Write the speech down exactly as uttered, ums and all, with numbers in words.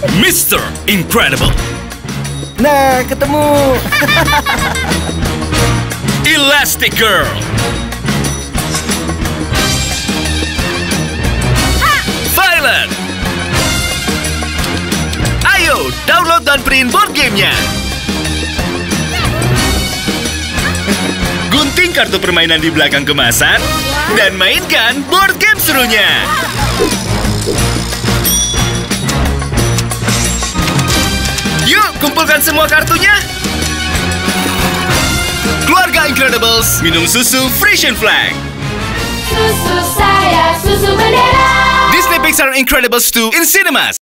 Mister Incredible. Nah, ketemu. Elastic Girl. Violet. Ayo, download dan print board gamenya. Gunting kartu permainan di belakang kemasan dan mainkan board game serunya. Yuk, kumpulkan semua kartunya. Keluarga Incredibles, minum susu Frisian Flag. Susu saya, susu bendera. Disney Pixar Incredibles two in cinemas.